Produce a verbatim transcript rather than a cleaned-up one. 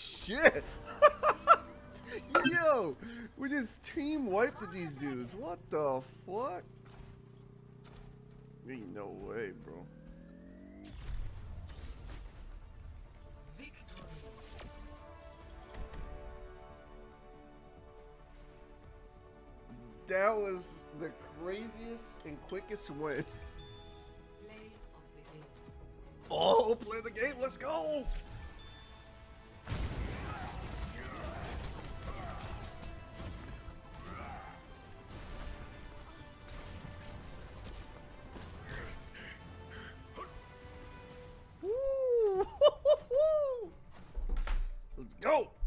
shit! Yo! We just team wiped these dudes. What the fuck? Ain't no way, bro. That was the craziest and quickest win. Oh, play the game. Let's go. Woo. Let's go.